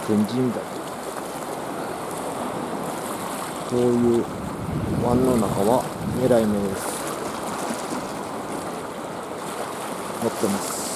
展示みたいな、そういう湾の中は狙い目です。持ってます。